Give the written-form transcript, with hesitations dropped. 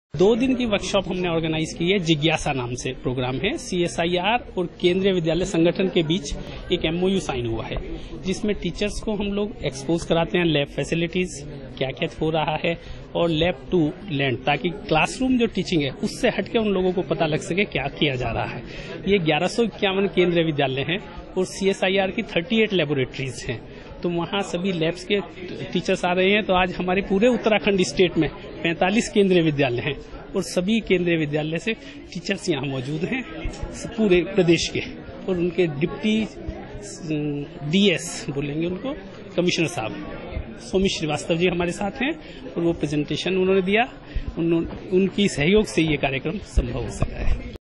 2 दिन की वर्कशॉप हमने ऑर्गेनाइज की है। जिज्ञासा नाम से प्रोग्राम है। CSIR और केंद्रीय विद्यालय संगठन के बीच एक MOU साइन हुआ है, जिसमें टीचर्स को हम लोग एक्सपोज कराते हैं लैब फैसिलिटीज क्या क्या हो रहा है और लैब टू लैंड, ताकि क्लासरूम जो टीचिंग है उससे हटके उन लोगों को पता लग सके क्या किया जा रहा है। ये 1151 केंद्रीय विद्यालय हैं और CSIR की 38 लेबोरेटरीज हैं, तो वहाँ सभी लैब्स के टीचर्स आ रहे हैं। तो आज हमारे पूरे उत्तराखंड स्टेट में 45 केंद्रीय विद्यालय हैं और सभी केंद्रीय विद्यालय से टीचर्स यहाँ मौजूद हैं पूरे प्रदेश के, और उनके डिप्टी DS बोलेंगे उनको, कमिश्नर साहब सोमी श्रीवास्तव जी हमारे साथ हैं और वो प्रेजेंटेशन उन्होंने दिया। उनकी सहयोग से ये कार्यक्रम संभव हो सका।